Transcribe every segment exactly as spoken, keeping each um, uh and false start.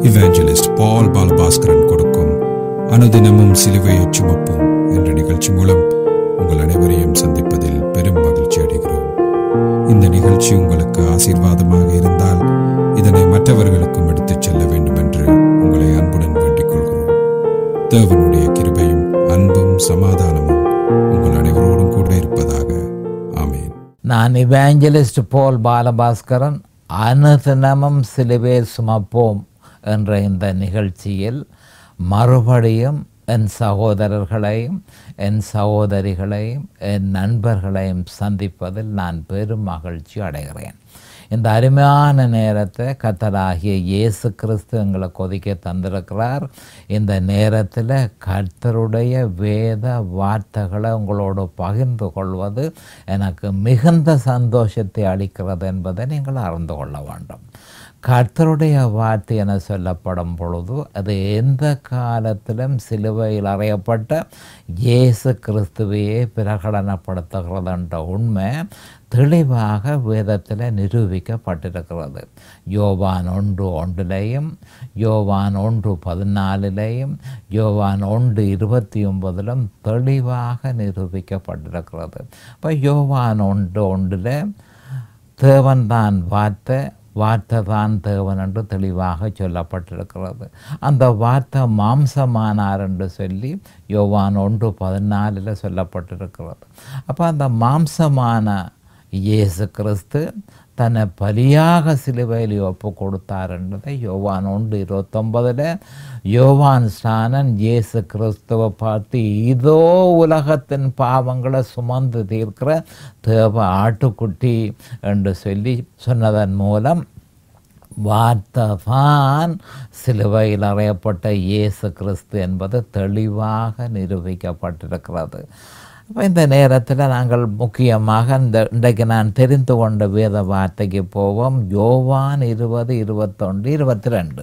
இவாஞ்சலிஸ்ட் பால் பாலபாஸ்கரன் கொடுக்கும் அனுதினமும் சிலுவையை சுமப்போம் என்ற நிகழ்ச்சி மூலம் உங்கள் அனைவரையும் சந்திப்பதில் பெரும் மகிழ்ச்சி அடைகிறோம். இந்த நிகழ்ச்சி உங்களுக்கு ஆசீர்வாதமாக இருந்தால் இதனை மற்றவர்களுக்கும் எடுத்துச் செல்ல வேண்டும் என்று உங்களை அன்புடன் வேண்டிக் கொள்கிறோம். தேவனுடைய கிருபையும் அன்பும் சமாதானமும் உங்கள் அனைவரோடும் கூட இருப்பதாக. ஆமேன். நான் இவாஞ்சலிஸ்ட் பால் பாலபாஸ்கரன் அனுதினமும் சிலுவை சுமப்போம் என்ற இந்த நிகழ்ச்சியில் மறுபடியும் என் சகோதரர்களையும் என் சகோதரிகளையும் என் நண்பர்களையும் சந்திப்பதில் நான் பெரும் மகிழ்ச்சி அடைகிறேன். இந்த அருமையான நேரத்தை கர்த்தராகிய இயேசு கிறிஸ்து எங்களை கொதிக்க தந்திருக்கிறார். இந்த நேரத்தில் கர்த்தருடைய வேத வார்த்தைகளை உங்களோடு பகிர்ந்து கொள்வது எனக்கு மிகுந்த சந்தோஷத்தை அளிக்கிறது என்பதை நீங்கள் அறிந்து கொள்ள வேண்டும். கர்த்தருடைய வார்த்தை என சொல்லப்படும் பொழுது அது எந்த காலத்திலும் சிலுவையில் அறையப்பட்ட இயேசு கிறிஸ்துவையே பிரகடனப்படுத்துகிறது என்ற உண்மை தெளிவாக வேதத்தில் நிரூபிக்கப்பட்டிருக்கிறது. யோவான் ஒன்று ஒன்றிலையும் யோவான் ஒன்று பதினாலிலையும் யோவான் ஒன்று இருபத்தி ஒன்பதிலும் தெளிவாக நிரூபிக்கப்பட்டிருக்கிறது. இப்போ யோவான் ஒன்று ஒன்றில் தேவன்தான் வார்த்தை, வார்த்தை தான் தேவன் என்று தெளிவாக சொல்லப்பட்டிருக்கிறது. அந்த வார்த்தை மாம்சமானார் என்று சொல்லி யோவான் ஒன்று பதினாலில் சொல்லப்பட்டிருக்கிறது. அப்போ அந்த மாம்சமான இயேசு கிறிஸ்து தன்னை பலியாக சிலுவையில் ஒப்பு கொடுத்தார் என்றதை யோவான் ஒன்று இருபத்தொன்பதில் யோவான் ஸ்நானன் இயேசு கிறிஸ்துவை பார்த்து இதோ உலகத்தின் பாவங்களை சுமந்து தீர்க்கிற தேவ ஆட்டுக்குட்டி என்று சொல்லி சொன்னதன் மூலம் வார்த்தைதான் சிலுவையில் அறையப்பட்ட இயேசு கிறிஸ்து என்பது தெளிவாக நிரூபிக்கப்பட்டிருக்கிறது. அப்போ இந்த நேரத்தில் நாங்கள் முக்கியமாக இந்த இன்றைக்கு நான் தெரிந்து கொண்ட வேத வார்த்தைக்கு போவோம். யோவான் இருபது இருபத்தொன்று இருபத்தி ரெண்டு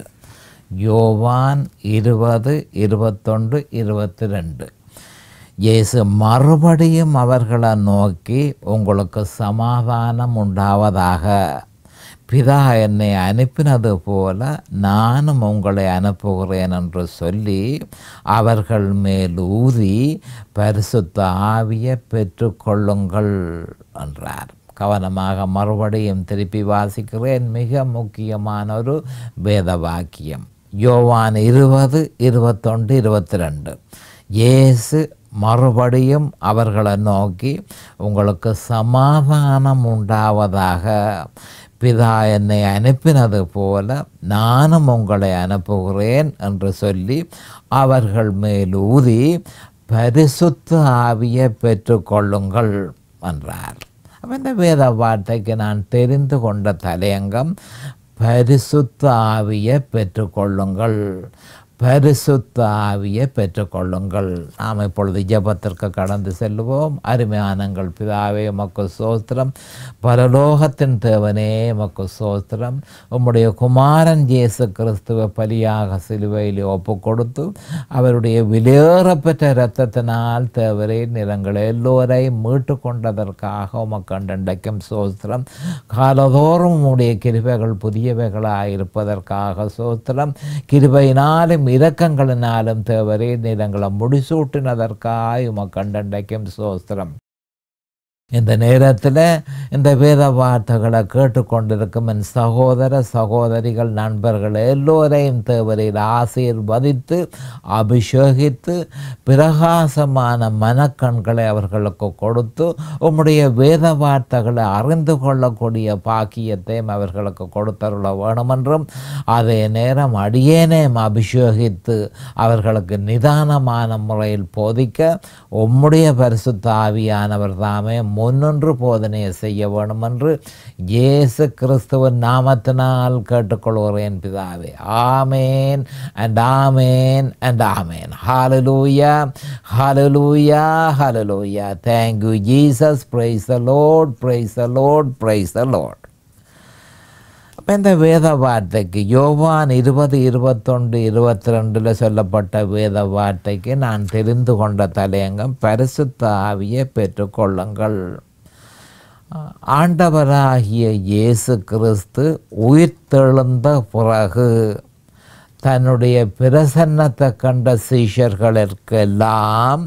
யோவான் இருபது இருபத்தொன்று இருபத்தி ரெண்டு இயேசு மறுபடியும் அவர்களை நோக்கி, உங்களுக்கு சமாதானம் உண்டாவதாக, பிதா என்னை அனுப்பினது போல நானும் உங்களை அனுப்புகிறேன் என்று சொல்லி அவர்கள் மேல் ஊதி பரிசுத்த ஆவியை பெற்றுக்கொள்ளுங்கள் என்றார். கவனமாக மறுபடியும் திருப்பி வாசிக்கிறேன். மிக முக்கியமான ஒரு வேத வாக்கியம். யோவான் இருபது இருபத்தொன்று இருபத்தி ரெண்டு இயேசு மறுபடியும் அவர்களை நோக்கி, உங்களுக்கு சமாதானம் உண்டாவதாக, பிதா என்னை அனுப்பினது போல நானும் உங்களை அனுப்புகிறேன் என்று சொல்லி அவர்கள் மேல் ஊதி பரிசுத்த ஆவியை பெற்றுக்கொள்ளுங்கள் என்றார். இந்த வேத வார்த்தைக்கு நான் தெரிந்து கொண்ட தலையங்கம் பரிசுத்த ஆவியை பெற்றுக்கொள்ளுங்கள், பரிசுத்த ஆவியை பெற்றுக்கொள்ளுங்கள். நாம் இப்பொழுது ஜெபத்திற்கு கடந்து செல்வோம். அருமையானங்கள் பிதாவே, உமக்கு ஸ்தோத்திரம். பரலோகத்தின் தேவனே, உமக்கு ஸ்தோத்திரம். உம்முடைய குமாரன் இயேசு கிறிஸ்துவை பலியாக சிலுவையில் ஒப்பு கொடுத்து அவருடைய விலையேறப்பெற்ற இரத்தத்தினால் தேவரே நிறங்கள் எல்லோரையும் மீட்டு கொண்டதற்காக உமக்கு அண்டண்டைக்கும் ஸ்தோத்திரம். காலதோறும் உம்முடைய கிருபைகள் புதியவைகளாக இருப்பதற்காக ஸ்தோத்திரம். கிருபையினாலும் இரக்கங்களினாலும் தேவரே நிலங்களை முடிசூட்டினதற்காய் உமக்கு அண்டண்டைக்கும் ஸ்தோத்திரம். இந்த நேரத்தில் இந்த வேத வார்த்தைகளை கேட்டுக்கொண்டிருக்கும் என் சகோதர சகோதரிகள் நண்பர்கள் எல்லோரையும் தேவரையில் ஆசீர்வதித்து அபிஷேகித்து பிரகாசமான மனக்கண்களை அவர்களுக்கு கொடுத்து உம்முடைய வேத வார்த்தைகளை அறிந்து கொள்ளக்கூடிய பாக்கியத்தையும் அவர்களுக்கு கொடுத்தருள வேணுமென்றும், அதே நேரம் அடியேனையும் அபிஷேகித்து அவர்களுக்கு நிதானமான முறையில் போதிக்க உம்முடைய பரிசுத்த ஆவியானவர் தாமே முன்னொன்று போதனையை செய்ய வேண்டும் என்று இயேசு கிறிஸ்துவின் நாமத்தினால் கேட்டுக்கொள்கிறேன் பிதாவே. Amen and amen and amen. ஹல்லேலூயா, ஹல்லேலூயா, ஹல்லேலூயா. Thank you Jesus. Praise the Lord, praise the Lord, praise the Lord. அப்போ இந்த வேத வார்த்தைக்கு யோவான் இருபது இருபத்தொன்று இருபத்தி ரெண்டில் சொல்லப்பட்ட வேத வார்த்தைக்கு நான் தெரிந்து கொண்ட தலையங்கம் பரிசுத்த ஆவியை பெற்றுக்கொள்ளுங்கள். ஆண்டவராகிய இயேசு கிறிஸ்து உயிர்த்தெழுந்த பிறகு தன்னுடைய பிரசன்னத்தை கண்ட சீஷர்களுக்கெல்லாம்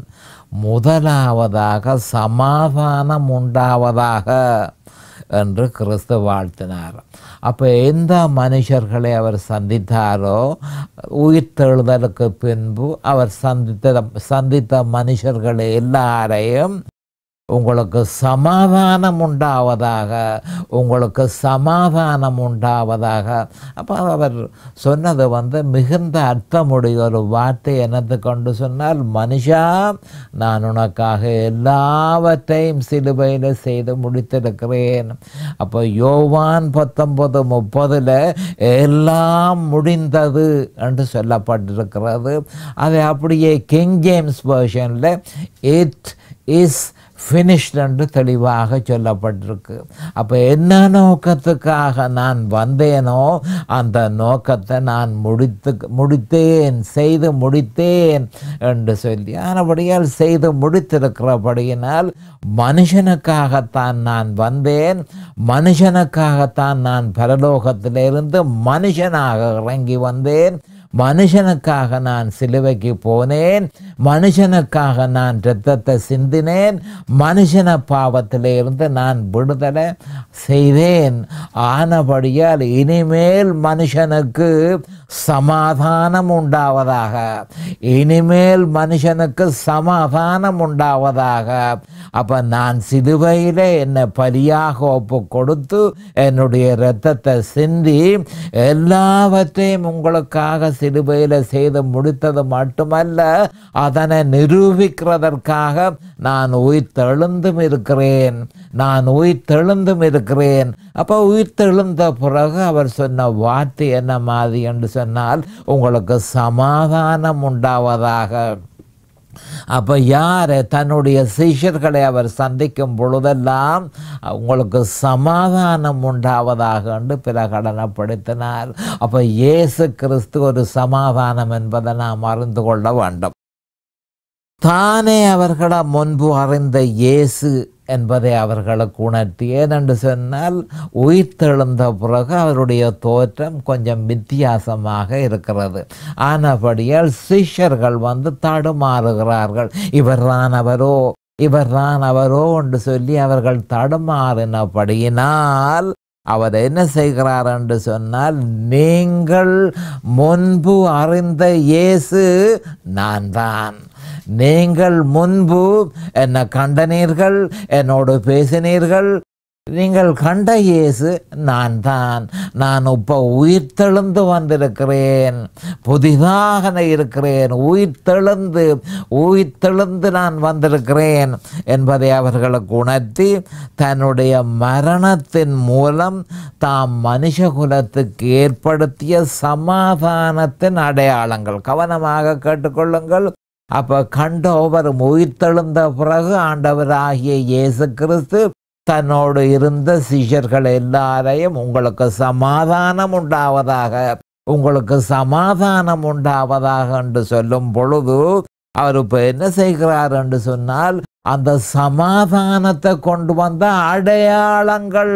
முதலாவதாக சமாதானம் உண்டாவதாக என்று கிறிஸ்து வாழ்த்தினார். அப்போ எந்த மனுஷர்களை அவர் சந்தித்தாரோ உயிர்த்தெழுதலுக்கு பின்பு அவர் சந்தித்த சந்தித்த மனுஷர்கள் எல்லாரையும் உங்களுக்கு சமாதானம் உண்டாவதாக, உங்களுக்கு சமாதானம் உண்டாவதாக. அப்போ அவர் சொன்னது வந்து மிகுந்த அர்த்தமுடைய ஒரு வார்த்தை. என்னது கொண்டு சொன்னால், மனுஷா நான் உனக்காக எல்லாவற்றையும் சிலுவையில் செய்து முடித்திருக்கிறேன். அப்போ யோவான் பத்தொன்பது முப்பதில் எல்லாம் முடிந்தது என்று சொல்லப்பட்டிருக்கிறது. அதை அப்படியே கிங் ஜேம்ஸ் வெர்ஷனில் இட் இஸ் ஃபினிஷ்ட் என்று தெளிவாக சொல்லப்பட்டிருக்கு. அப்போ என்ன நோக்கத்துக்காக நான் வந்தேனோ அந்த நோக்கத்தை நான் முடித்து முடித்தேன் செய்து முடித்தேன் என்று சொல்லி, ஆனபடியால் செய்து முடித்திருக்கிறபடியினால் மனுஷனுக்காகத்தான் நான் வந்தேன், மனுஷனுக்காகத்தான் நான் பரலோகத்திலிருந்து மனுஷனாக இறங்கி வந்தேன், மனுஷனுக்காக நான் சிலுவைக்கு போனேன், மனுஷனுக்காக நான் இரத்தத்தை சிந்தினேன், மனுஷன பாவத்திலிருந்து நான் விடுதலை செய்தேன். ஆனபடியால் இனிமேல் மனுஷனுக்கு சமாதானம் உண்டாவதாக, இனிமேல் மனுஷனுக்கு சமாதானம் உண்டாவதாக. அப்போ நான் சிலுவையில் என்னை பலியாக ஒப்பு கொடுத்து என்னுடைய இரத்தத்தை சிந்தி எல்லாவற்றையும் உங்களுக்காக சிலுவையில் செய்து முடித்தது மட்டுமல்ல, அதனை நிரூபிக்கிறதற்காக நான் உயிர் தெழுந்தும் இருக்கிறேன், நான் உயிர் தெழுந்தும் இருக்கிறேன். அப்போ உயிர் தெழுந்த பிறகு அவர் சொன்ன வார்த்தை என்ன மாதிரி என்று சொன்னால், உங்களுக்கு சமாதானம் உண்டாவதாக. அப்போ யார் தன்னுடைய சீஷர்களை அவர் சந்திக்கும் பொழுதெல்லாம் உங்களுக்கு சமாதானம் உண்டாவதாக என்று பிரகடனப்படுத்தினார். அப்போ இயேசு கிறிஸ்து ஒரு சமாதானம் என்பதை நாம் அறிந்து கொள்ள வேண்டும். தானே அவர்களை முன்பு அறிந்த இயேசு என்பதை அவர்களுக்கு உணர்த்தி, ஏனென்று சொன்னால் உயிர்த்தெழுந்த பிறகு அவருடைய தோற்றம் கொஞ்சம் வித்தியாசமாக இருக்கிறது. ஆனபடியால் சிஷ்யர்கள் வந்து தடுமாறுகிறார்கள், இவர்தான் அவரோ இவர்தான் அவரோ என்று சொல்லி அவர்கள் தடுமாறினபடியினால் அவர் என்ன செய்கிறார் என்று சொன்னால், நீங்கள் முன்பு அறிந்த இயேசு நான் தான், நீங்கள் முன்பு என்னை கண்டனீர்கள், என்னோடு பேசினீர்கள், நீங்கள் கண்ட இயேசு நான் தான். நான் இப்போ உயிர்த்தெழுந்து வந்திருக்கிறேன், புதிதாக இருக்கிறேன், உயிர்த்தெழுந்து உயிர்த்தெழுந்து நான் வந்திருக்கிறேன் என்பதை அவர்களுக்கு உணர்த்தி, தன்னுடைய மரணத்தின் மூலம் தாம் மனுஷகுலத்துக்கு ஏற்படுத்திய சமாதானத்தின் அடையாளங்கள், கவனமாக கேட்டுக்கொள்ளுங்கள். அப்போ கண்டோவரும் உயிர்த்தெழுந்த பிறகு ஆண்டவராகிய இயேசு கிறிஸ்து தன்னோடு இருந்த சீஷர்கள் எல்லாரையும் உங்களுக்கு சமாதானம் உண்டாவதாக, உங்களுக்கு சமாதானம் உண்டாவதாக என்று சொல்லும் பொழுது அவர் இப்போ என்ன செய்கிறார் என்று சொன்னால், அந்த சமாதானத்தை கொண்டு வந்த அடையாளங்கள்,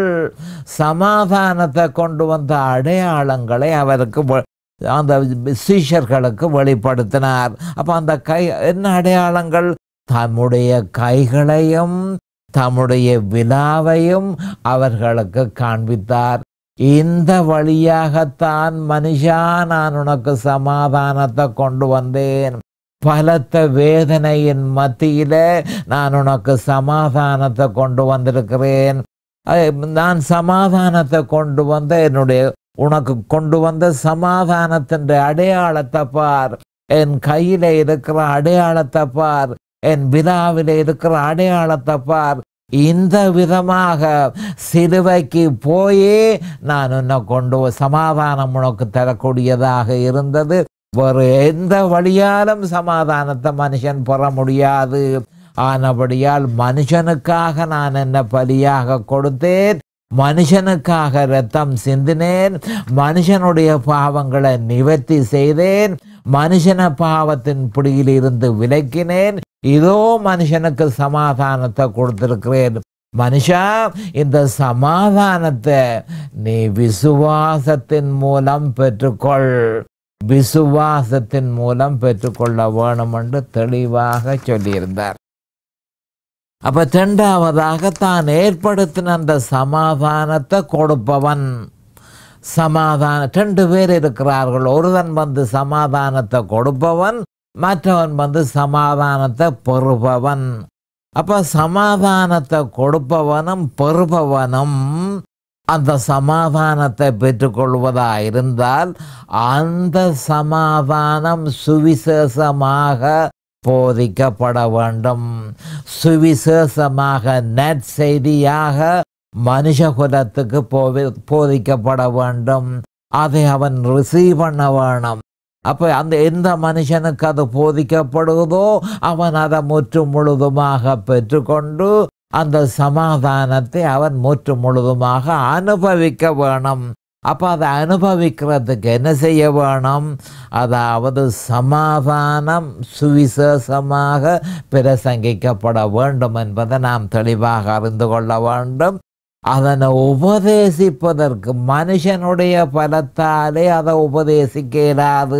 சமாதானத்தை கொண்டு வந்த அடையாளங்களை அவருக்கு அந்த சீஷர்களுக்கு வெளிப்படுத்தினார். அப்போ அந்த கை என்ன அடையாளங்கள்? தம்முடைய கைகளையும் தம்முடைய விலாவையும் அவர்களுக்கு காண்பித்தார். இந்த வழியாகத்தான் மனுஷா நான் உனக்கு சமாதானத்தை கொண்டு வந்தேன், பலத்த வேதனையின் மத்தியில நான் உனக்கு சமாதானத்தை கொண்டு வந்திருக்கிறேன். நான் சமாதானத்தை கொண்டு வந்த என்னுடைய உனக்கு கொண்டு வந்த சமாதானத்தின் அடையாளத்தை பார், என் கையில இருக்கிற அடையாளத்தை பார், என் விழாவில் இருக்கிற அடையாளத்தை பார். இந்த விதமாக சிலுவைக்கு போயே நான் உன்னை கொண்டு சமாதானம் உனக்கு தரக்கூடியதாக இருந்தது. வேறு எந்த வழியாலும் சமாதானத்தை மனுஷன் பெற முடியாது. ஆனபடியால் மனுஷனுக்காக நான் என்ன பலியாக கொடுத்தேன், மனுஷனுக்காக இரத்தம் சிந்தினேன், மனுஷனுடைய பாவங்களை நிவர்த்தி செய்தேன், மனுஷன பாவத்தின் பிடியில் இருந்து விலக்கினேன். இதோ மனுஷனுக்கு சமாதானத்தை கொடுத்திருக்கிறேன். மனுஷா, இந்த சமாதானத்தை நீ விசுவாசத்தின் மூலம் பெற்றுக்கொள். விசுவாசத்தின் மூலம் பெற்றுக்கொள்ள வேணும் என்று தெளிவாக சொல்லியிருந்தார். அப்ப இரண்டாவதாக தான் ஏற்படுத்தின அந்த சமாதானத்தை கொடுப்பவன். சமாதான ரெண்டு பேர் இருக்கிறார்கள். ஒருவன் வந்து சமாதானத்தை கொடுப்பவன், மற்றவன் வந்து சமாதானத்தை பெறுபவன். அப்ப சமாதானத்தை கொடுப்பவனும் பெறுபவனும் அந்த சமாதானத்தை பெற்றுக்கொள்வதா இருந்தால் அந்த சமாதானம் சுவிசேஷமாக போதிக்கப்பட வேண்டும். சுவிசேஷமாக நற்செய்தியாக மனுஷகுலத்துக்கு போவி போதிக்கப்பட வேண்டும். அதை அவன் ரிசீவ் பண்ண வேணும். அப்போ அந்த எந்த மனுஷனுக்கு அது போதிக்கப்படுவதோ அவன் அதை முற்று முழுதுமாக பெற்றுக்கொண்டு அந்த சமாதானத்தை அவன் முற்று முழுதுமாக அனுபவிக்க வேணும். அப்போ அதை அனுபவிக்கிறதுக்கு என்ன செய்ய வேணும்? அதாவது சமாதானம் சுவிசேஷமாக பிரசங்கிக்கப்பட வேண்டும் என்பதை நாம் தெளிவாக அறிந்து கொள்ள வேண்டும். அதனை உபதேசிப்பதற்கு மனுஷனுடைய பலத்தாலே அதை உபதேசிக்க இயலாது.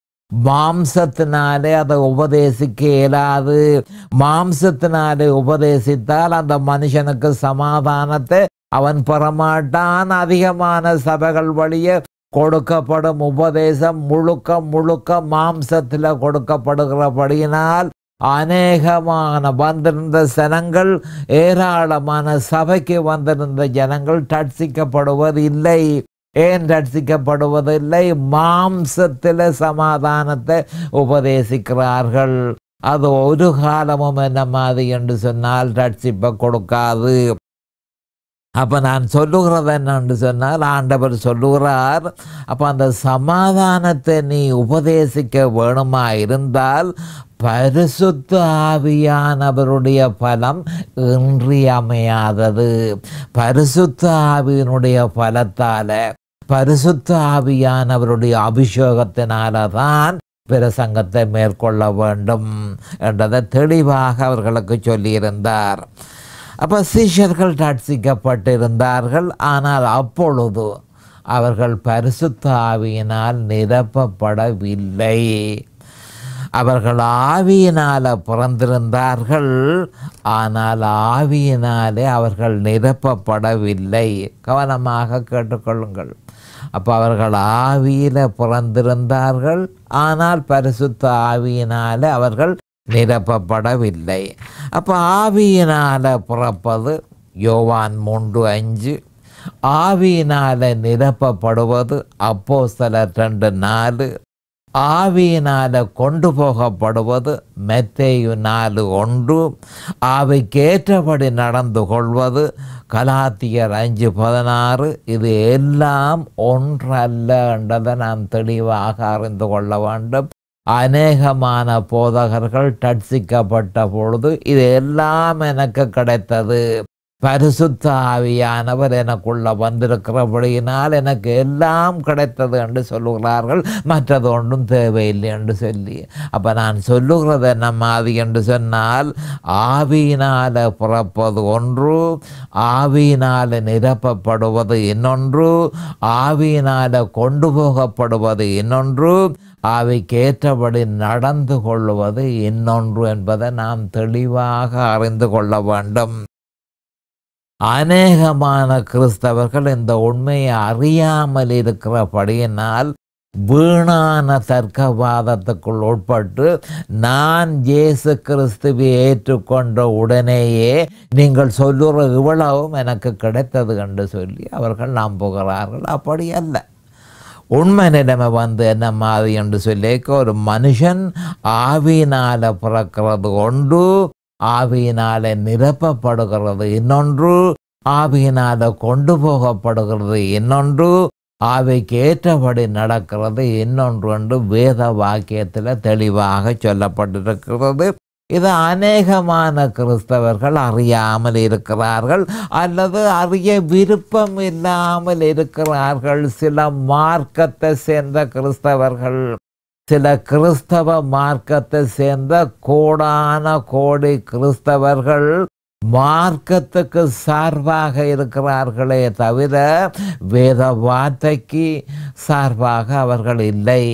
மாம்சத்தினாலே அதை உபதேசிக்க இயலாது. மாம்சத்தினாலே உபதேசித்தால் அந்த மனுஷனுக்கு சமாதானத்தை அவன் பெறமாட்டான். அதிகமான சபைகள் வழியே கொடுக்கப்படும் உபதேசம் முழுக்க முழுக்க மாம்சத்தில் கொடுக்கப்படுகிறபடியினால் அநேகமான வந்திருந்த ஜனங்கள், ஏராளமான சபைக்கு வந்திருந்த ஜனங்கள் ரட்சிக்கப்படுவது இல்லை. ஏன் ரட்சிக்கப்படுவதில்லை? மாம்சத்தில் சமாதானத்தை உபதேசிக்கிறார்கள். அது ஒரு காலமும் என்ன மாதிரி என்று சொன்னால் ரட்சிப்பை கொடுக்காது. அப்போ நான் சொல்லுகிறது என்னன்னு சொன்னால் ஆண்டவர் சொல்லுகிறார், அப்போ அந்த சமாதானத்தை நீ உபதேசிக்க வேணுமா இருந்தால் பரிசுத்த ஆவியானவருடைய பலம் இன்றியமையாதது. பரிசுத்த ஆவியினுடைய பலத்தால், பரிசுத்த ஆவியானவருடைய அபிஷேகத்தினால தான் பிரசங்கத்தை மேற்கொள்ள வேண்டும் என்றதை தெளிவாக அவர்களுக்கு சொல்லியிருந்தார். அப்போ சீஷர்கள் ரட்சிக்கப்பட்டிருந்தார்கள். ஆனால் அப்பொழுது அவர்கள் பரிசுத்த ஆவியினால் நிரப்பப்படவில்லை. அவர்கள் ஆவியினால் பிறந்திருந்தார்கள், ஆனால் ஆவியினாலே அவர்கள் நிரப்பப்படவில்லை. கவனமாக கேட்டுக்கொள்ளுங்கள். அப்போ அவர்கள் ஆவியில் பிறந்திருந்தார்கள், ஆனால் பரிசுத்த ஆவியினால் அவர்கள் நிரப்பப்படவில்லை. அப்போ ஆவியினால் பிறப்பது யோவான் மூன்று அஞ்சு, ஆவியினால் நிரப்பப்படுவது அப்போஸ்தலர் ரெண்டு நாலு, ஆவியினால் கொண்டு போகப்படுவது மத்தேயு நாலு ஒன்று, ஆவிக்கேற்றபடி நடந்து கொள்வது கலாத்தியர் அஞ்சு பதினாறு. இது எல்லாம் ஒன்றல்ல என்றதை நாம் தெளிவாக அறிந்து கொள்ள வேண்டும். அநேகமான போதகர்கள் ரட்சிக்கப்பட்ட பொழுது இது எல்லாம் எனக்கு கிடைத்தது, பரிசுத்த ஆவியானவர் எனக்குள்ள வந்திருக்கிறபடியினால் எனக்கு எல்லாம் கிடைத்தது என்று சொல்லுகிறார்கள். மற்றது ஒன்றும் தேவையில்லை என்று சொல்லி, அப்போ நான் சொல்லுகிறது என்ன மாதிரி என்று சொன்னால், ஆவியினால் பிறப்பது ஒன்று, ஆவியினால் நிரப்பப்படுவது இன்னொன்று, ஆவியினால் கொண்டு போகப்படுவது இன்னொன்று, ஆவிக்கேற்றபடி நடந்து கொள்வது இன்னொன்று என்பதை நாம் தெளிவாக அறிந்து கொள்ள வேண்டும். அநேகமான கிறிஸ்தவர்கள் இந்த உண்மையை அறியாமல் இருக்கிறபடியினால் வீணான தர்க்கவாதத்துக்குள் உட்பட்டு நான் இயேசு கிறிஸ்துவை ஏற்றுக்கொண்ட உடனேயே நீங்கள் சொல்லுற இவ்வளவும் எனக்கு கிடைத்தது என்று சொல்லி அவர்கள் நம்புகிறார்கள். அப்படி அல்ல. உண்மை நிலைமை வந்து என்ன மாதிரி என்று சொல்லிக்க, ஒரு மனுஷன் ஆவியினால் பிறக்கிறது ஒன்று, ஆவியினால் நிரப்பப்படுகிறது இன்னொன்று, ஆவியினால் கொண்டு போகப்படுகிறது இன்னொன்று, ஆவிக்கு ஏற்றபடி நடக்கிறது இன்னொன்று என்று வேத வாக்கியத்தில் தெளிவாக சொல்லப்பட்டிருக்கிறது. இது அநேகமான கிறிஸ்தவர்கள் அறியாமல் இருக்கிறார்கள் அல்லது அறிய விருப்பம் இல்லாமல் இருக்கிறார்கள். சில மார்க்கத்தை சேர்ந்த கிறிஸ்தவர்கள், சில கிறிஸ்தவ மார்க்கத்தை சேர்ந்த கோடான கோடி கிறிஸ்தவர்கள் மார்க்கத்துக்கு சார்பாக இருக்கிறார்களே தவிர வேத வார்த்தைக்கு சார்பாக அவர்கள் இல்லை.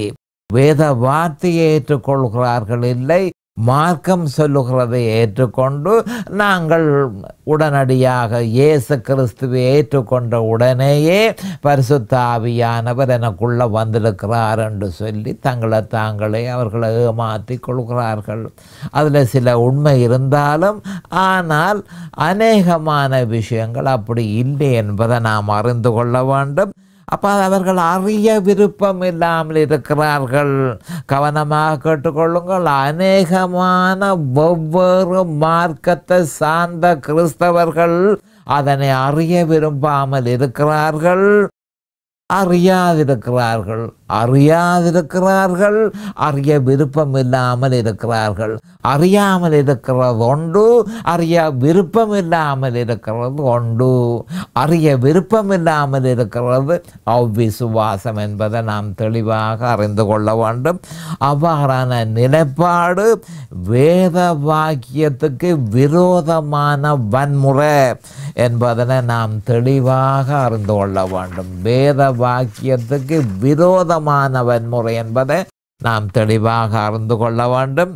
வேத வார்த்தையை ஏற்றுக்கொள்கிறார்கள் இல்லை, மார்க்கம் சொல்லுகிறதை ஏற்றுக்கொண்டு நாங்கள் உடனடியாக இயேசு கிறிஸ்துவை ஏற்றுக்கொண்ட உடனேயே பரிசுத்த ஆவியானவர் எனக்குள்ள வந்திருக்கிறார் என்று சொல்லி தங்களை தாங்களே அவர்களை ஏமாற்றி கொள்கிறார்கள். அதில் சில உண்மை இருந்தாலும் ஆனால் அநேகமான விஷயங்கள் அப்படி இல்லை என்பதை நாம் அறிந்து கொள்ள வேண்டும். அப்போ அவர்கள் அறிய விருப்பம் இல்லாமல் இருக்கிறார்கள். கவனமாக கேட்டுக்கொள்ளுங்கள். அநேகமான வெவ்வேறு மார்க்கத்தை சார்ந்த கிறிஸ்தவர்கள் அதனை அறிய விரும்பாமல் இருக்கிறார்கள், அறியாதிருக்கிறார்கள் அறியாதிருக்கிறார்கள் அறிய விருப்பம் இல்லாமல் இருக்கிறார்கள். அறியாமல் இருக்கிறது ஒன்று, அறிய விருப்பம் இல்லாமல் இருக்கிறது ஒன்று. அறிய விருப்பம் இல்லாமல் இருக்கிறது அவ்விசுவாசம் என்பதை நாம் தெளிவாக அறிந்து கொள்ள வேண்டும். அவ்வாறான நிலைப்பாடு வேத வாக்கியத்துக்கு விரோதமான வன்முறை என்பதனை நாம் தெளிவாக அறிந்து கொள்ள வேண்டும். வேத வாக்கியத்துக்கு விரோதமான வன்முறை என்பதை நாம் தெளிவாக அறிந்து கொள்ள வேண்டும்.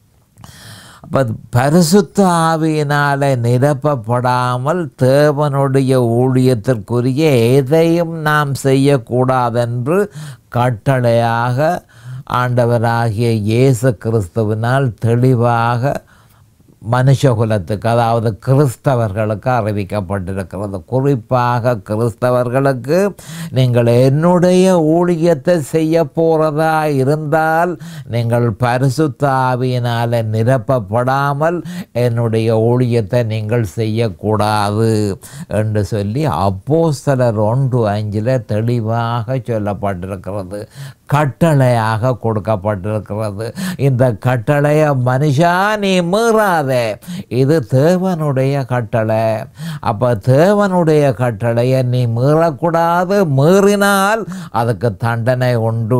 பரிசுத்த ஆவியினாலே நிரப்பப்படாமல் தேவனுடைய ஊழியத்திற்குரிய எதையும் நாம் செய்யக்கூடாதென்று கட்டளையாக ஆண்டவராகிய இயேசு கிறிஸ்துவினால் தெளிவாக மனுஷகுலத்துக்கு, அதாவது கிறிஸ்தவர்களுக்கு அறிவிக்கப்பட்டிருக்கிறது. குறிப்பாக கிறிஸ்தவர்களுக்கு, நீங்கள் என்னுடைய ஊழியத்தை செய்ய போகிறதா இருந்தால் நீங்கள் பரிசுத்த ஆவியினால் நிரப்பப்படாமல் என்னுடைய ஊழியத்தை நீங்கள் செய்யக்கூடாது என்று சொல்லி அப்போஸ்தலர் ஒன்று அஞ்சில் தெளிவாக சொல்லப்பட்டிருக்கிறது, கட்டளையாக கொடுக்கப்பட்டிருக்கிறது. இந்த கட்டளையை மனுஷா நீ மீறாத, இது தேவனுடைய கட்டளை. அப்போ தேவனுடைய கட்டளையை நீ மீறக்கூடாது, மீறினால் அதுக்கு தண்டனை உண்டு.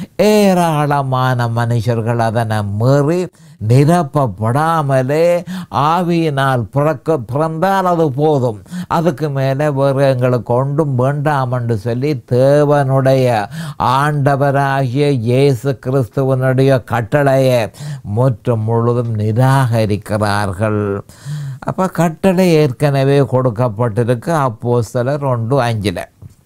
ஏராளமான மனுஷர்கள் அதனை மீறி நிரப்பப்படாமலே ஆவியினால் பிறக்க பிறந்தால் அது போதும், அதுக்கு மேலே வேறு எங்களுக்கு ஒன்றும் வேண்டாம் என்று சொல்லி தேவனுடைய ஆண்டவராகிய இயேசு கிறிஸ்துவனுடைய கட்டளையை முற்றும் முழுதும் நிராகரிக்கிறார்கள். அப்போ கட்டளை ஏற்கனவே கொடுக்கப்பட்டிருக்கு அப்போஸ்தலர் ஒன்று அஞ்சில்.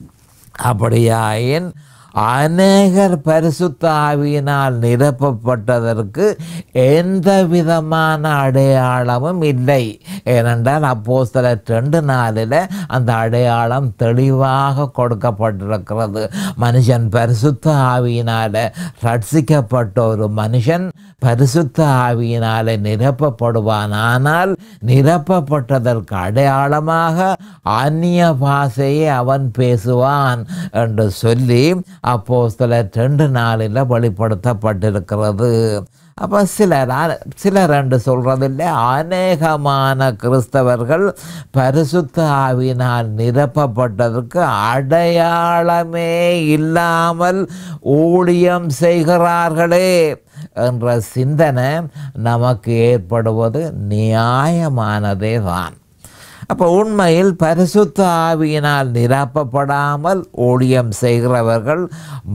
அப்படியாயின் அநேகர் பரிசுத்த ஆவியினால் நிரப்பப்பட்டதற்கு எந்த விதமான அடையாளமும் இல்லை. ஏனென்றால் அப்போஸ்தலர் ரெண்டு நாளில் அந்த அடையாளம் தெளிவாக கொடுக்கப்பட்டிருக்கிறது. மனுஷன் பரிசுத்த ஆவியினால் ரட்சிக்கப்பட்ட ஒரு மனுஷன் பரிசுத்த ஆவியினால் நிரப்பப்படுவான். ஆனால் நிரப்பப்பட்டதற்கு அடையாளமாக அந்நிய பாஷையை அவன் பேசுவான் என்று சொல்லி அப்போஸ்தலர் ரெண்டு நாளில் வெளிப்படுத்தப்பட்டிருக்கிறது. அப்போ சிலர் சிலர் என்று சொல்கிறதில்லை, அநேகமான கிறிஸ்தவர்கள் பரிசுத்த ஆவியினால் நிரப்பப்பட்டதற்கு அடையாளமே இல்லாமல் ஊழியம் செய்கிறார்களே என்ற சிந்தனை நமக்கு ஏற்படுவது நியாயமானதே தான். அப்போ உண்மையில் பரிசுத்த ஆவியினால் நிரப்பப்படாமல் ஊழியம் செய்கிறவர்கள்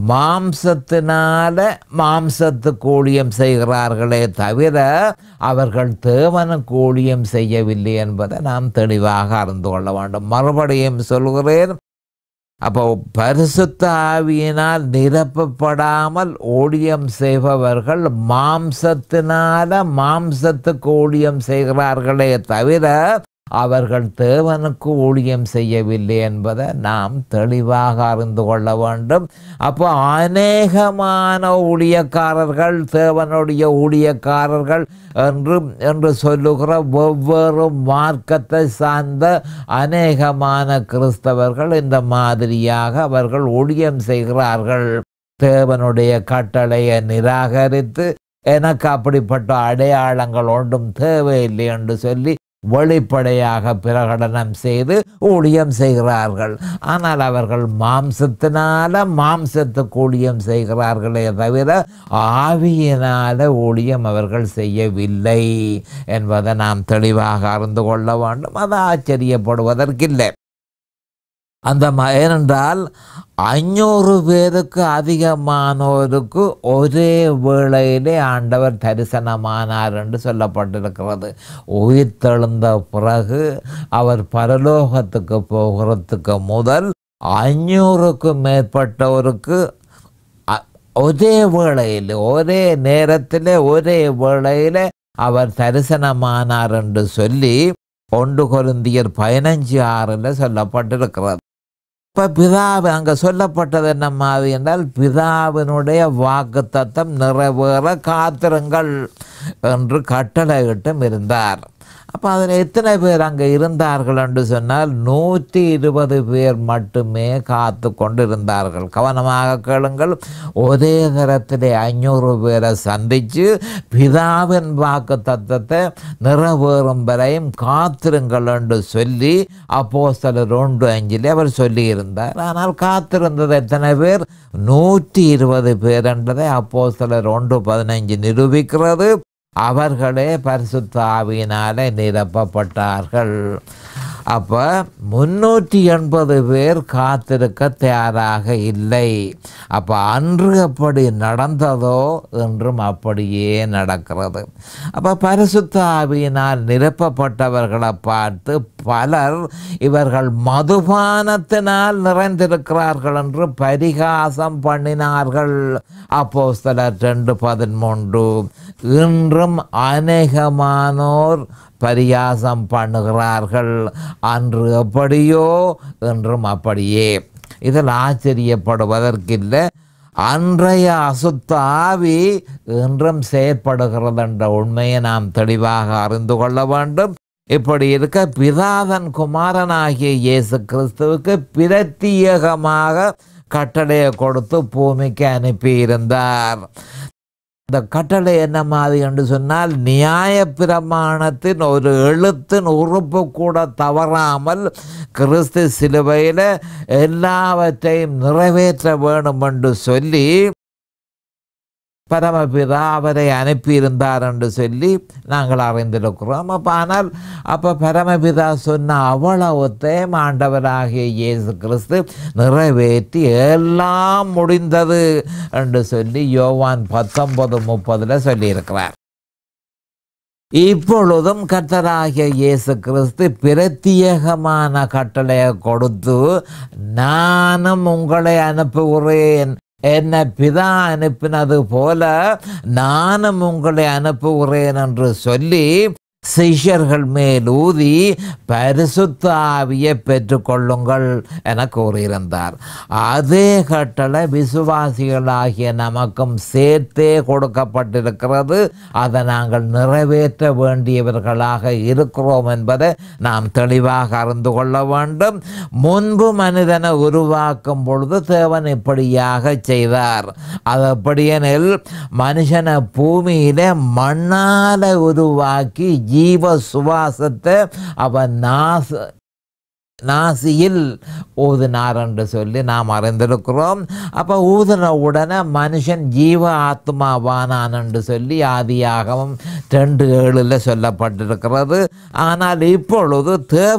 மாம்சத்தினால மாம்சத்துக்கு ஊழியம் செய்கிறார்களே தவிர அவர்கள் தேவனுக்கு ஊழியம் செய்யவில்லை என்பதை நாம் தெளிவாக அறிந்து கொள்ள வேண்டும். மறுபடியும் சொல்கிறேன், அப்போ பரிசுத்த ஆவியினால் நிரப்பப்படாமல் ஊழியம் செய்பவர்கள் மாம்சத்தினால மாம்சத்துக்கு ஊழியம் செய்கிறார்களே தவிர அவர்கள் தேவனுக்கு ஊழியம் செய்யவில்லை என்பதை நாம் தெளிவாக அறிந்து கொள்ள வேண்டும். அப்போ அநேகமான ஊழியக்காரர்கள் தேவனுடைய ஊழியக்காரர்கள் என்று என்று சொல்லுகிற ஒவ்வொரு மார்க்கத்தை சார்ந்த அநேகமான கிறிஸ்தவர்கள் இந்த மாதிரியாக அவர்கள் ஊழியம் செய்கிறார்கள். தேவனுடைய கட்டளையை நிராகரித்து எனக்கு அப்படிப்பட்ட அடையாளங்கள் ஒன்றும் தேவையில்லை என்று சொல்லி வெளிப்படையாக பிரகடனம் செய்து ஊழியம் செய்கிறார்கள். ஆனால் அவர்கள் மாம்சத்தினால மாம்சத்துக்கு ஊழியம் செய்கிறார்களே தவிர ஆவியினால ஊழியம் அவர்கள் செய்யவில்லை என்பதை நாம் தெளிவாக அறிந்து கொள்ள வேண்டும். அது ஆச்சரியப்படுவதற்கில்லை. அந்த ம ஏனென்றால் ஐநூறு பேருக்கு அதிகமானோருக்கு ஒரே வேளையிலே ஆண்டவர் தரிசனமானார் என்று சொல்லப்பட்டிருக்கிறது. உயிர்த்தெழுந்த பிறகு அவர் பரலோகத்துக்கு போகிறதுக்கு முதல் ஐநூறுக்கும் மேற்பட்டவருக்கு ஒரே வேளையில் ஒரே நேரத்தில் ஒரே வேளையில் அவர் தரிசனமானார் என்று சொல்லி ஒன்று கொரிந்தியர் பதினஞ்சு ஆறில் சொல்லப்பட்டிருக்கிறது. இப்போ பிதாவு அங்கே சொல்லப்பட்டது என்ன மாதிரி என்றால், பிதாவினுடைய வாக்கு தத்தம் நிறைவேற காத்திருங்கள் என்று கட்டளையிட்டும் இருந்தார். அப்போ அதில் எத்தனை பேர் அங்கே இருந்தார்கள் என்று சொன்னால் நூற்றி இருபது பேர் மட்டுமே காத்து கொண்டு இருந்தார்கள். கவனமாக கேளுங்கள். ஒரே தரத்திலே ஐநூறு பேரை சந்தித்து பிதாவின் வாக்கு தத்தத்தை நிறைவேறும் வரையும் காத்திருங்கள் என்று சொல்லி அப்போஸ்தலர் ஒன்று அஞ்சிலே அவர் சொல்லியிருந்தார். ஆனால் காத்திருந்தது எத்தனை பேர்? நூற்றி இருபது பேர் என்றதை அப்போஸ்தலர் ஒன்று பதினைஞ்சு நிரூபிக்கிறது. அவர்களே பரிசுத்த ஆவியினாலே நிரப்பப்பட்டார்கள். அப்போ முன்னூற்றி எண்பது பேர் காத்திருக்க தயாராக இல்லை. அப்போ அன்று அப்படி நடந்ததோ என்றும் அப்படியே நடக்கிறது. அப்போ பரிசுத்த ஆவியினால் நிரப்பப்பட்டவர்களை பார்த்து பலர் இவர்கள் மதுபானத்தினால் நிறைந்திருக்கிறார்கள் என்று பரிகாசம் பண்ணினார்கள். அப்போஸ்தலர் ரெண்டு பதிமூன்று. இன்றும் அநேகமானோர் பரியாசம் பண்ணுகிறார்கள். அன்று எப்படியோ என்றும் அப்படியே. இதில் ஆச்சரியப்படுவதற்கில்லை. அன்றைய அசுத்த ஆவி என்றும் செயற்படுகிறது என்ற உண்மையை நாம் தெளிவாக அறிந்து கொள்ள வேண்டும். இப்படி இருக்க பிதாதன் குமாரனாகிய இயேசு கிறிஸ்துவுக்கு பிரத்தியேகமாக கட்டளையை கொடுத்து பூமிக்கு அனுப்பியிருந்தார். இந்த கட்டளை என்ன மாதிரி என்று சொன்னால், நியாய பிரமாணத்தின் ஒரு எழுத்தின் உறுப்பு கூட தவறாமல் கிறிஸ்து சிலுவையில் எல்லாவற்றையும் நிறைவேற்ற வேண்டும் என்று சொல்லி பரமபிதா அவரை அனுப்பியிருந்தார் என்று சொல்லி நாங்கள் அறிந்திருக்கிறோம். அப்போ ஆனால் அப்போ பரமபிதா சொன்ன அவ்வளவுத்தையும் ஆண்டவராகிய இயேசு கிறிஸ்து நிறைவேற்றி எல்லாம் முடிந்தது என்று சொல்லி யோவான் பத்தொன்பது முப்பதில் சொல்லியிருக்கிறார். இப்பொழுதும் கர்த்தராகிய இயேசு கிறிஸ்து பிரத்தியேகமான கட்டளையை கொடுத்து, நானும் உங்களை அனுப்புகிறேன், என்னை பிதா அனுப்பினது போல நானும் உங்களை அனுப்புகிறேன் என்று சொல்லி சிஷ்யர்கள் மேல் ஊதி பரிசுத்த ஆவியை பெற்றுக்கொள்ளுங்கள் என கூறியிருந்தார். அதே கட்டளை விசுவாசிகளாகிய நமக்கும் சேர்த்தே கொடுக்கப்பட்டிருக்கிறது. அதை நாங்கள் நிறைவேற்ற வேண்டியவர்களாக இருக்கிறோம் என்பதை நாம் தெளிவாக அறிந்து கொள்ள வேண்டும். முன்பு மனிதனை உருவாக்கும் பொழுது தேவன் இப்படியாக செய்தார். அது எப்படியெனில், மனுஷனை பூமியிலே மண்ணால உருவாக்கி ஜீவ சுவாசத்தை அவன் நாச நாசியில் ஊதினார் என்று சொல்லி நாம் அறிந்திருக்கிறோம். அப்போ ஊதின உடனே மனுஷன் ஜீவ ஆத்மாவானான் என்று சொல்லி ஆதியாகமம் ரெண்டு ஏழில் சொல்லப்பட்டிருக்கிறது. ஆனால் இப்பொழுது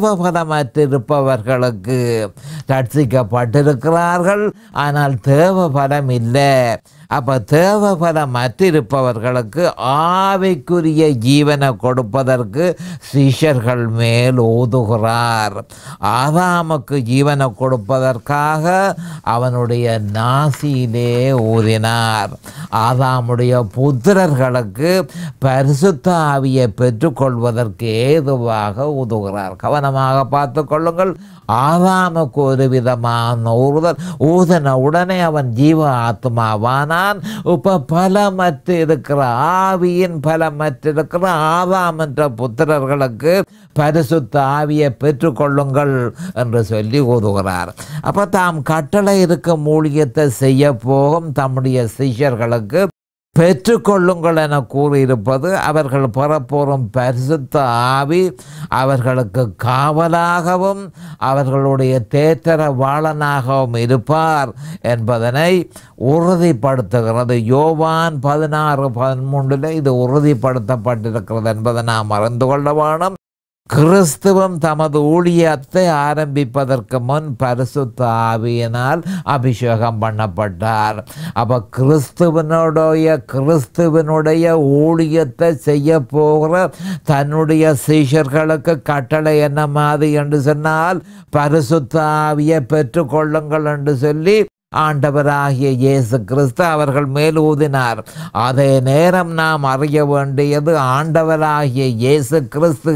தேவபலமற்றிருப்பவர்களுக்கு ரட்சிக்கப்பட்டிருக்கிறார்கள், ஆனால் தேவபலம் இல்லை. அப்போ தேவபலம் மற்றிருப்பவர்களுக்கு ஆவிக்குரிய ஜீவனை கொடுப்பதற்கு சிஷ்யர்கள் மேல் ஊதுகிறார். ஆதாமுக்கு ஜீவனை கொடுப்பதற்காக அவனுடைய நாசியிலே ஊதினார். ஆதாமுடைய புத்திரர்களுக்கு பரிசுத்த ஆவியை பெற்றுக்கொள்வதற்கு ஏதுவாக ஊதுகிறார். கவனமாக பார்த்து கொள்ளுங்கள். ஆதாமுக்கு ஒரு விதமான ஊறுதல் ஊதின உடனே அவன் ஜீவ ஆத்மாவானான். இப்ப பலமற்று இருக்கிற ஆவியின் பலமற்றிருக்கிற ஆதாம் என்ற புத்திரர்களுக்கு பரிசுத்த ஆவியை பெற்றுக்கொள்ளுங்கள் என்று சொல்லி ஊதுகிறார். அப்ப தாம் கட்டளை இருக்கும் ஊழியத்தை செய்ய போகும் தம்முடைய சிஷ்யர்களுக்கு பெற்றுக்கொள்ளுங்கள் என கூறியிருப்பது, அவர்கள் பெறப்போறும் பரிசுத்த ஆவி அவர்களுக்கு காவலாகவும் அவர்களுடைய தேற்றரவாளனாகவும் இருப்பார் என்பதனை உறுதிப்படுத்துகிறது. யோவான் பதினாறு பதிமூன்றில் இது உறுதிப்படுத்தப்பட்டிருக்கிறது என்பதை நாம் அறிந்து கொள்ள வேணும். கிறிஸ்துவும் தமது ஊழியத்தை ஆரம்பிப்பதற்கு முன் பரிசுத்த ஆவியினால் அபிஷேகம் பண்ணப்பட்டார். அப்ப கிறிஸ்துவனுடைய கிறிஸ்துவனுடைய ஊழியத்தை செய்ய போகிற தன்னுடைய சீஷர்களுக்கு கட்டளை என்ன மாதிரி என்று சொன்னால் பரிசுத்த ஆவியை பெற்றுக்கொள்ளுங்கள் என்று சொல்லி ஆண்டவராகிய இயேசு கிறிஸ்து அவர்கள் மேல் ஊதினார். அதே நேரம் நாம் அறிய வேண்டியது ஆண்டவராகிய இயேசு கிறிஸ்து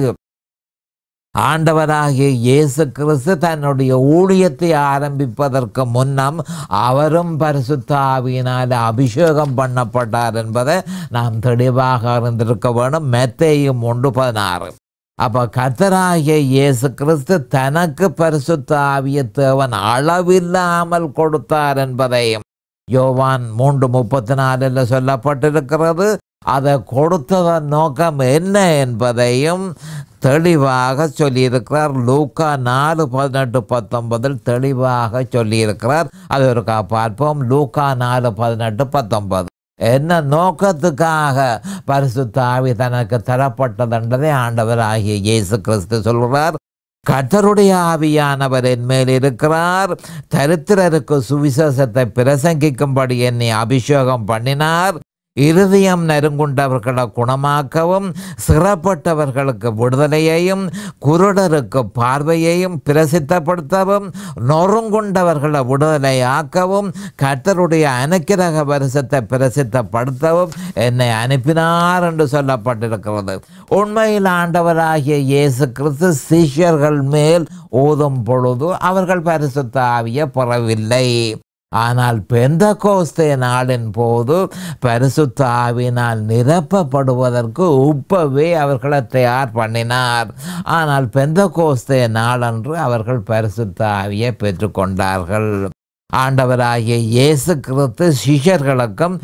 ஆண்டவராகிய இயேசு கிறிஸ்து தன்னுடைய ஊழியத்தை ஆரம்பிப்பதற்கு முன்னம் அவரும் பரிசுத்த ஆவியினால் அபிஷேகம் பண்ணப்பட்டார் என்பதை நாம் தெளிவாக அறிந்திருக்க வேண்டும். மத்தேயு ஒன்று பதினாறு. அப்போ கர்த்தராகிய இயேசு கிறிஸ்து தனக்கு பரிசுத்த ஆவியை தேவன் அளவில்லாமல் கொடுத்தார் என்பதையும் யோவான் மூன்று முப்பத்தி நாலில் சொல்லப்பட்டிருக்கிறது. அதை கொடுத்ததன் நோக்கம் என்ன என்பதையும் தெளிவாக சொல்லியிருக்கிறார். லூக்கா நாலு பதினெட்டு பத்தொன்பதில் தெளிவாக சொல்லியிருக்கிறார். அது ஒரு பார்ப்போம். லூக்கா நாலு பதினெட்டு பத்தொன்பது. என்ன நோக்கத்துக்காக பரிசுத்த ஆவி தனக்கு தரப்பட்டதென்றதை ஆண்டவராகிய இயேசு கிறிஸ்து சொல்கிறார். கர்த்தருடைய ஆவியானவர் என் மேல் இருக்கிறார், தரித்திரருக்கு சுவிசேஷத்தை பிரசங்கிக்கும்படி என்னை அபிஷேகம் பண்ணினார், இருதயம் நெருங்குண்டவர்களை குணமாக்கவும், சிறப்பட்டவர்களுக்கு விடுதலையையும், குருடருக்கு பார்வையையும் பிரசித்தப்படுத்தவும், நொறுங்குண்டவர்களை விடுதலையாக்கவும், கர்த்தருடைய அனுக்கிரக வருஷத்தை பிரசித்தப்படுத்தவும் என்னை அனுப்பினார் என்று சொல்லப்பட்டிருக்கிறது. உண்மையில் ஆண்டவராகிய இயேசு கிறிஸ்து சீஷர்கள் மேல் ஓதும் பொழுது அவர்கள் பரிசுத்த ஆவியை பெறவில்லை. ஆனால் பெந்தகோஸ்தே நாளின் போது பரிசுத்த ஆவியினால் நிரப்பப்படுவதற்கு உப்பவே அவர்களை தயார் பண்ணினார். ஆனால் பெந்தகோஸ்தே நாளன்று அவர்கள் பரிசுத்த ஆவியை பெற்றுக்கொண்டார்கள். ஆண்டவராகிய இயேசு கிறிஸ்து சிஷ்யர்களுக்கும்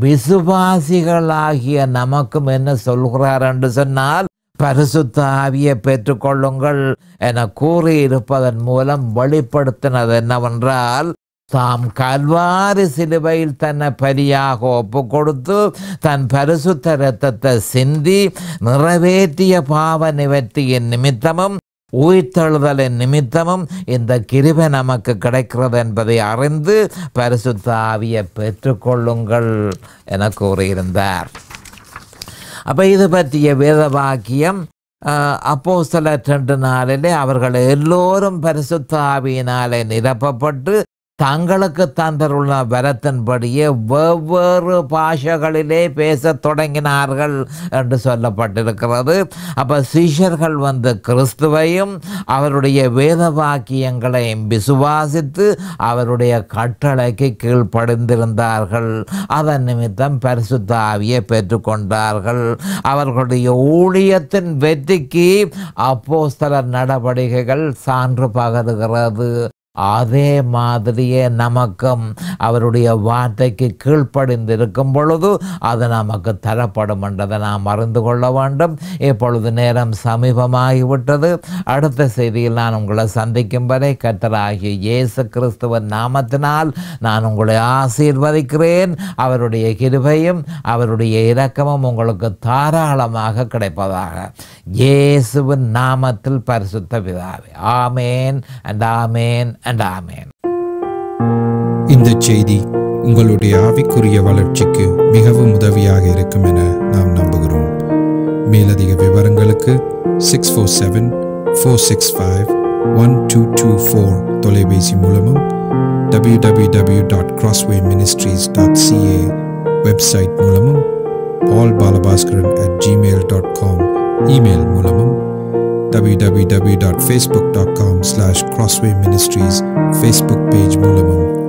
விசுவாசிகளாகிய நமக்கும் என்ன சொல்கிறார் என்று சொன்னால், பரிசுத்த ஆவியை பெற்றுக்கொள்ளுங்கள் என கூறியிருப்பதன் மூலம் வெளிப்படுத்தினது என்னவென்றால், தாம் கல்வாரி சிலுவையில் தன்னை பலியாக ஒப்பு கொடுத்து தன் பரிசுத்த இரத்தத்தை சிந்தி நிறைவேற்றிய பாவ நிவர்த்தியின் நிமித்தமும் உயிர்த்தெழுதலின் நிமித்தமும் இந்த கிருபை நமக்கு கிடைக்கிறது என்பதை அறிந்து பரிசுத்த ஆவியை பெற்றுக்கொள்ளுங்கள் என கூறியிருந்தார். அப்போ இது பற்றிய வேத வாக்கியம் அப்போஸ்தலர் ரெண்டு நாளிலே அவர்கள் எல்லோரும் பரிசுத்த ஆவியினாலே நிரப்பப்பட்டு தங்களுக்கு தந்தருள்ள வரத்தின்படியே வெவ்வேறு பாஷைகளிலே பேசத் தொடங்கினார்கள் என்று சொல்லப்பட்டிருக்கிறது. அப்போ சீஷர்கள் வந்து கிறிஸ்துவையும் அவருடைய வேத வாக்கியங்களையும் விசுவாசித்து அவருடைய கட்டளைக்கு கீழ்ப்படிந்திருந்தார்கள். அதன் நிமித்தம் பரிசுத்த ஆவியை பெற்றுக்கொண்டார்கள். அவர்களுடைய ஊழியத்தின் வெற்றிக்கு அப்போஸ்தலர் நடவடிக்கைகள் சான்று பகருகிறது. அதே மாதிரியே நமக்கும் அவருடைய வார்த்தைக்கு கீழ்ப்படிந்திருக்கும் பொழுது அது நமக்கு தரப்படும் என்றதை நாம் அறிந்து கொள்ள வேண்டும். இப்பொழுது நேரம் சமீபமாகிவிட்டது. அடுத்த செய்தியில் நான் உங்களை சந்திக்கும் வரை கர்த்தராகிய இயேசு கிறிஸ்துவின் நாமத்தினால் நான் உங்களை ஆசீர்வதிக்கிறேன். அவருடைய கிருபையும் அவருடைய இரக்கமும் உங்களுக்கு தாராளமாக கிடைப்பதாக இயேசுவின் நாமத்தில் பரிசுத்த பிதாவே. Amen and amen and amen. இந்த செய்தி உங்களுடைய ஆவிக்குரிய வளர்ச்சிக்கு மிகவும் உதவியாக இருக்கும் என நாம் நம்புகிறோம். மேலதிக விவரங்களுக்கு six four seven four six five one two two four தொலைபேசி மூலமும் W W W dot crossway ministries dot c a website மூலமும் Paul Balabhaskaran at Gmail dot com email மூலமும் w w w dot facebook dot com slash crossway ministries Facebook page மூலமும்